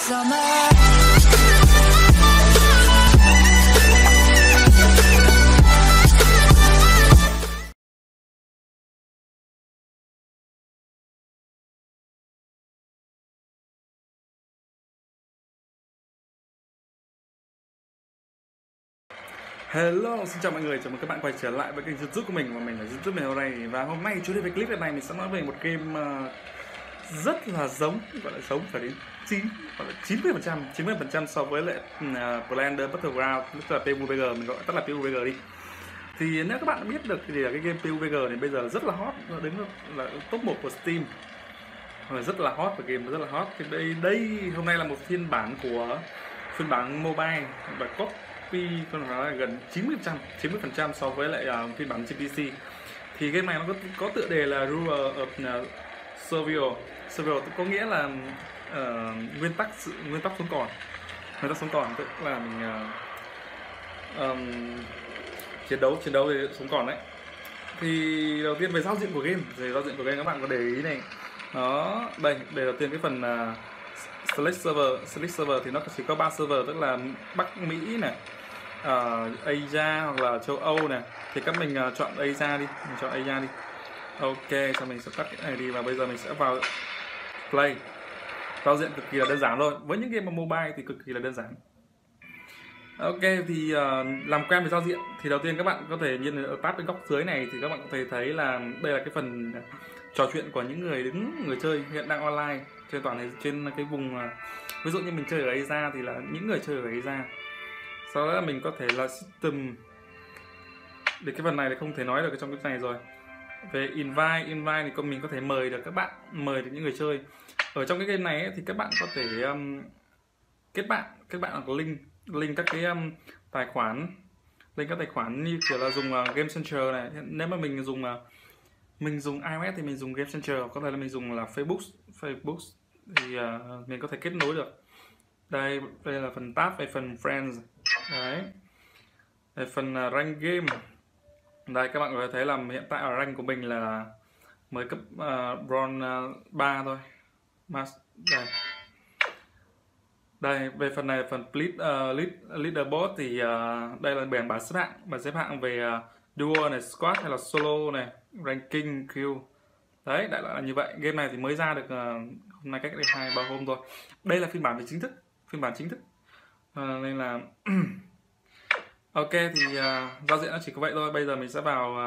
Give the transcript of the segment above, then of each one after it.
summer. Hello, xin chào mọi người, chào mừng các bạn quay trở lại với kênh YouTube của mình và mình là YouTube Mèo này. Và hôm nay chủ đề về clip này mình sẽ nói về một game rất là giống, gọi là giống phải đến 90% so với lại Blender Battleground, tức là PUBG, mình gọi tắt là PUBG đi. Thì nếu các bạn biết được thì là cái game PUBG này bây giờ rất là hot, nó đứng là top 1 của Steam, rất là hot và game rất là hot. Thì đây hôm nay là một phiên bản mobile và copy còn nói là gần 90% so với lại phiên bản trên PC. Thì game này nó có tựa đề là Rule of Survival, có nghĩa là nguyên tắc sống còn, tức là mình chiến đấu để sống còn đấy. Thì đầu tiên về giao diện của game, các bạn có để ý này, đó đây đầu tiên cái phần select server thì nó chỉ có 3 server, tức là Bắc Mỹ này, Asia hoặc là châu Âu này. Thì các mình chọn Asia đi, ok, xong mình sẽ tắt cái này đi và bây giờ mình sẽ vào play. Giao diện cực kỳ là đơn giản thôi, với những game mà mobile thì cực kỳ là đơn giản. Ok, thì làm quen với giao diện thì đầu tiên các bạn có thể nhìn ở tab bên góc dưới này thì các bạn có thể thấy là đây là cái phần trò chuyện của những người chơi hiện đang online trên cái vùng, ví dụ như mình chơi ở Asia thì là những người chơi ở Asia. Sau đó là mình có thể là system, để cái phần này thì không thể nói được trong cái này rồi. Về invite thì mình có thể mời được những người chơi ở trong cái game này ấy, thì các bạn có thể kết bạn hoặc link các cái tài khoản, các tài khoản như kiểu là dùng Game Center này. Nếu mà mình dùng iOS thì mình dùng Game Center, có thể là mình dùng là Facebook thì mình có thể kết nối được. Đây là phần tab về phần friends đấy. Về phần rank game, đây các bạn có thể thấy là hiện tại ở rank của mình là mới cấp bronze 3 thôi. Đây về phần này, phần leaderboard thì đây là bảng xếp hạng về duo này, squad hay là solo này, ranking, kill. Đấy, đại loại là như vậy. Game này thì mới ra được hôm nay, cách đây 2-3 hôm thôi. Đây là phiên bản chính thức. Nên là ok, thì giao diện nó chỉ có vậy thôi. Bây giờ mình sẽ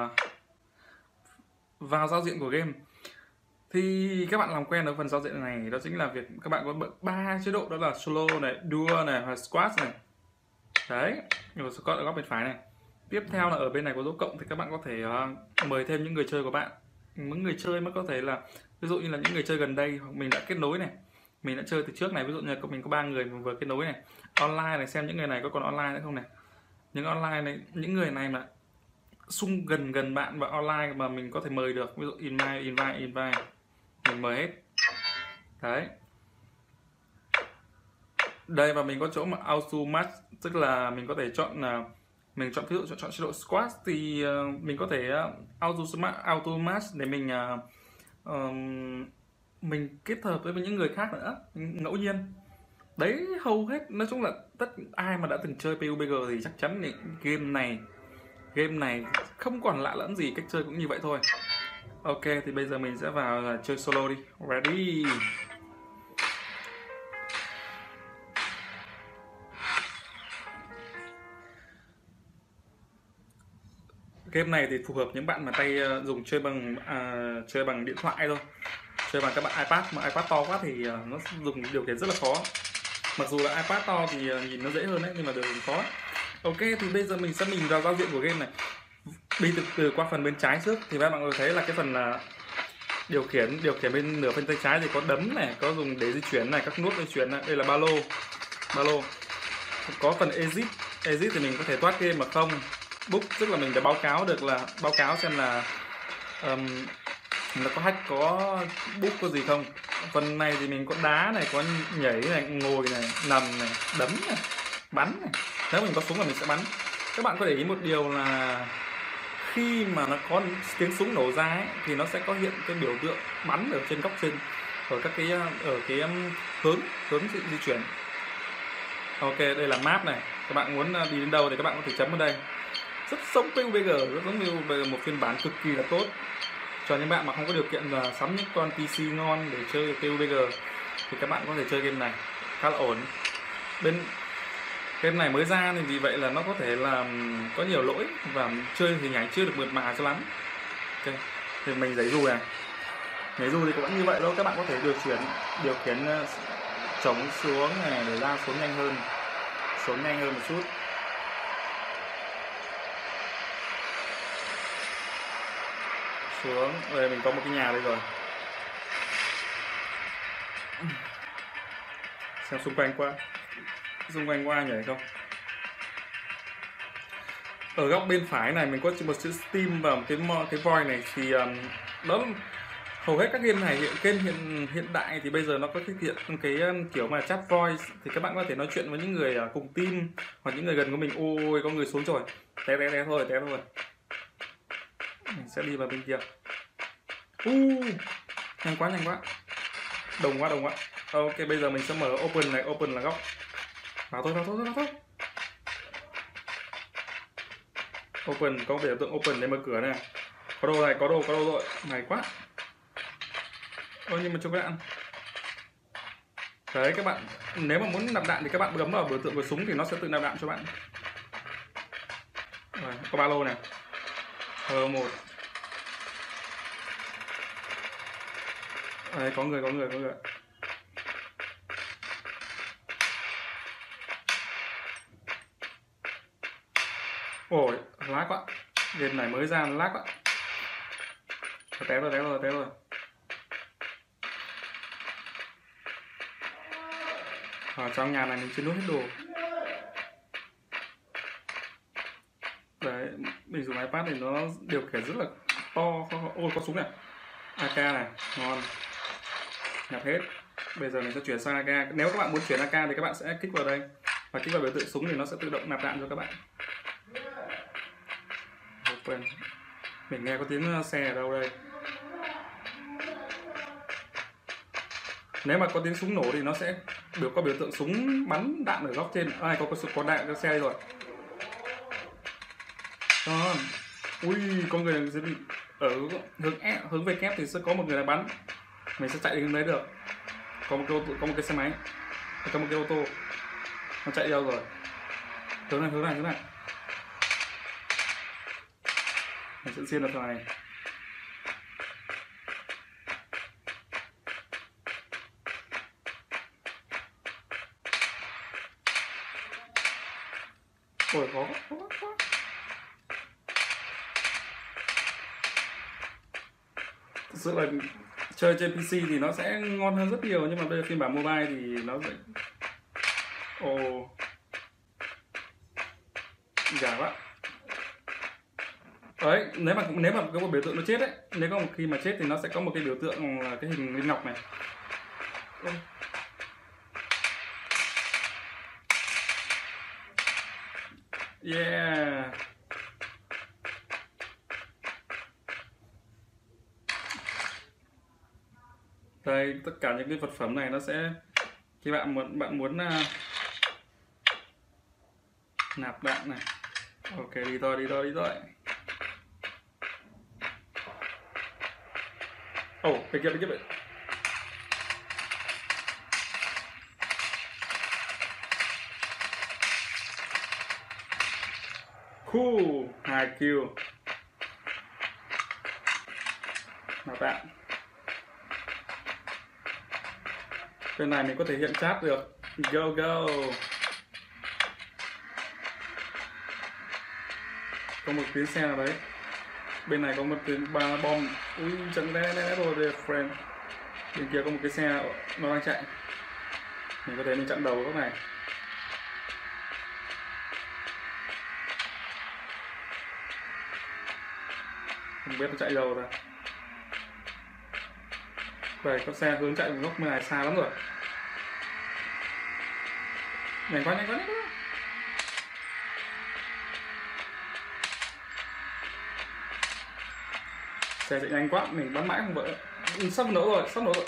vào giao diện của game. Thì các bạn làm quen với phần giao diện này, đó chính là việc các bạn có 3 chế độ, đó là solo này, duo này và squad này. Đấy, rồi squad ở góc bên phải này. Tiếp theo là ở bên này có dấu cộng thì các bạn có thể mời thêm những người chơi của bạn. Những người chơi mới có thể là ví dụ như là những người chơi gần đây hoặc mình đã kết nối này, mình đã chơi từ trước này, ví dụ như là mình có 3 người mình vừa kết nối này. Online này, xem những người này có còn online nữa không này. Những người này mà xung gần bạn và online mà mình có thể mời được, ví dụ invite mình mời hết. Đấy. Đây, và mình có chỗ mà auto match, tức là mình có thể chọn ví dụ chọn chế độ squad thì mình có thể auto match để mình kết hợp với những người khác nữa, ngẫu nhiên. Đấy, hầu hết nói chung là ai mà đã từng chơi PUBG thì chắc chắn thì game này không còn lạ lẫm gì, cách chơi cũng như vậy thôi. Ok, thì bây giờ mình sẽ vào chơi solo đi. Ready. Game này thì phù hợp những bạn mà tay dùng chơi bằng điện thoại thôi. Chơi bằng các bạn iPad, mà iPad to quá thì nó dùng điều khiển rất là khó. Mặc dù là iPad to thì nhìn nó dễ hơn đấy, nhưng mà điều khiển khó. Ok, thì bây giờ mình vào giao diện của game này. Đi từ qua phần bên trái trước thì các bạn có thấy là cái phần điều khiển bên nửa bên tay trái thì có đấm này, có dùng để di chuyển này, các nút di chuyển này. Đây là ba lô. Có phần exit thì mình có thể thoát game mà không. Book tức là mình đã báo cáo xem là nó có hack, có book có gì không. Phần này thì mình có đá này, có nhảy này, ngồi này, nằm này, đấm này, bắn này. Nếu mình có súng là mình sẽ bắn. Các bạn có để ý một điều là khi mà nó có tiếng súng nổ ra ấy, thì nó sẽ có hiện cái biểu tượng bắn ở trên góc trên. ở các cái hướng hướng di chuyển. Ok, đây là map này, các bạn muốn đi đến đâu thì các bạn có thể chấm ở đây. Rất giống PUBG, rất giống PUBG, một phiên bản cực kỳ là tốt cho những bạn mà không có điều kiện là sắm những con PC ngon để chơi PUBG thì các bạn có thể chơi game này khá là ổn. Bên game này mới ra thì vì vậy là nó có thể là có nhiều lỗi và chơi hình ảnh chưa được mượt mà cho lắm. Ok, thì mình giấy dù này, giấy dù thì cũng như vậy thôi, các bạn có thể điều khiển chống xuống này để ra xuống nhanh hơn một chút. Xuống đây mình có một cái nhà đây rồi, xem xung quanh qua nhảy không. Ở góc bên phải này mình có một chữ Steam và một cái voi này thì đó, hầu hết các game này hiện đại thì bây giờ nó có cái kiểu mà chat voice thì các bạn có thể nói chuyện với những người cùng team hoặc những người gần của mình. Ôi, có người xuống rồi, té thôi. Mình sẽ đi vào bên kia. Nhanh quá, đồng quá. Ok, bây giờ mình sẽ mở open này, open là góc. Vào thôi. Open, có biểu tượng open để mở cửa này. Có đồ rồi, này quá. Ôi, nhưng mà cho các bạn. Đấy, các bạn nếu mà muốn nạp đạn thì các bạn bấm vào biểu tượng của súng thì nó sẽ tự nạp đạn cho bạn. Rồi, có ba lô này. Một. Đấy, có người. Ôi, lag quá. Game này mới ra lag quá. Té rồi. Ở trong nhà này mình chưa nút hết đồ. Đấy, mình dùng iPad thì nó điều khiển rất là to. Ôi, có súng này. AK này, ngon. Nhập hết. Bây giờ mình sẽ chuyển sang AK. Nếu các bạn muốn chuyển AK thì các bạn sẽ kích vào đây và kích vào biểu tượng súng thì nó sẽ tự động nạp đạn cho các bạn. Open. Mình nghe có tiếng xe ở đâu đây. Nếu mà có tiếng súng nổ thì nó sẽ có biểu tượng súng bắn đạn ở góc trên. Có đạn có xe đây rồi. Ui, có người sẽ bị ở hướng về kép thì sẽ có một người là bắn. Mình sẽ chạy đến đấy được. Có một cái xe máy, có một cái ô tô. Nó chạy đâu rồi? Hướng này. Mình sẽ xiên được thằng này. Ôi, khó. Thực sự là chơi trên PC thì nó sẽ ngon hơn rất nhiều, nhưng mà bây giờ phiên bản mobile thì nó sẽ giả quá. Đấy, nếu mà có một biểu tượng nó chết đấy, nếu có một khi mà chết thì nó sẽ có một cái biểu tượng là cái hình viên ngọc này. Yeah. Đây, tất cả những cái vật phẩm này nó sẽ khi bạn muốn nạp đạn này. Ok, đi thôi. Bên kia vậy. Cool, 2 kill. Nạp đạn. Bên này mình có thể hiện chat được. Go. Có một tiếng xe nào đấy. Bên này có một tiếng bom. Ui, trận đé rồi friend. Bên kia có một cái xe nó đang chạy. Mình có thể mình chặn đầu góc này. Không biết nó chạy đâu rồi. Đây, có xe hướng chạy một góc bên này xa lắm rồi. Nhanh quá. Xe chạy nhanh quá, mình bắn mãi không vỡ. Sắp nổ rồi, sắp nổ.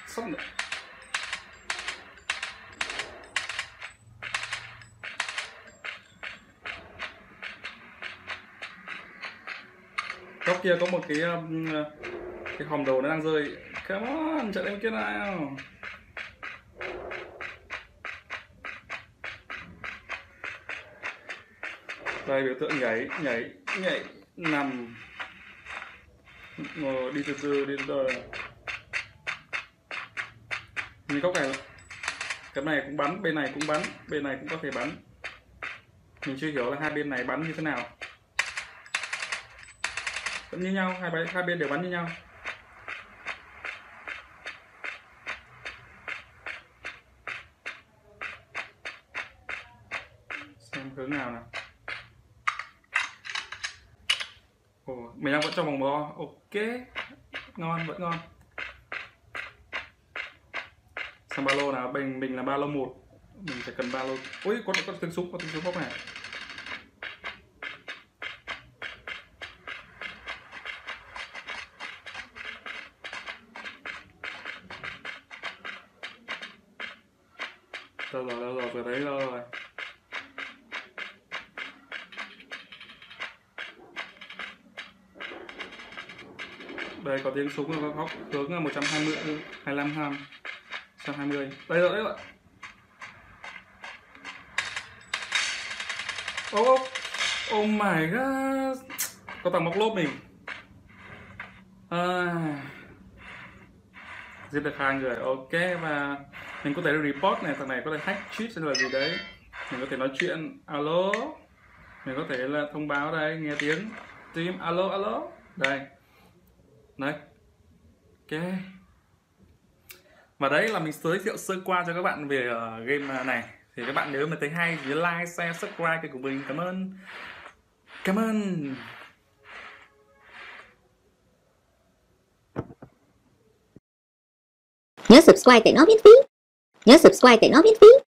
Góc kia có một cái hòm đồ nó đang rơi. Come on, chạy lên kia nào. Đây biểu tượng nhảy nằm, ngồi đi từ từ như góc này, cái này cũng bắn, bên này cũng bắn, bên này cũng có thể bắn. Mình chưa hiểu là hai bên này bắn như thế nào. Vẫn như nhau, hai bên đều bắn như nhau. Xem hướng nào nào. Ồ, mình đang vẫn trong vòng bo. Ok, ngon, vẫn ngon. Xem ba lô nào, mình là ba lô 1. Mình phải cần ba lô. Ui, có tiếng súng góc này. Đâu rồi, vừa thấy đâu rồi. Đây có tiếng súng ở góc hướng là 120, 25 ham, 120. Đây rồi. Oh my god. Có thằng móc lốp mình. Giết được 2 người. Ok, và mình có thể report này, thằng này có thể hack cheat hay là gì đấy. Mình có thể nói chuyện alo. Mình có thể là thông báo đây, nghe tiếng team alo. Đây. Đấy. Ok. Và đấy là mình giới thiệu sơ qua cho các bạn về game này. Thì các bạn nếu mà thấy hay thì like, share, subscribe kênh của mình. Cảm ơn. Nhớ subscribe tại nó miễn phí.